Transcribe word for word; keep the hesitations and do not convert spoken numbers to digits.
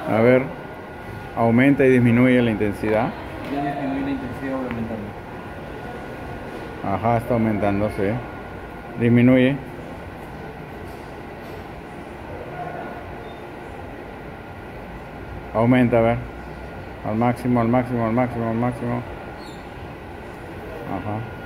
A ver, aumenta y disminuye la intensidad. Ya disminuí la intensidad, voy aumentando. Ajá, está aumentando, sí. Disminuye. Aumenta, a ver. Al máximo, al máximo, al máximo, al máximo. Ajá.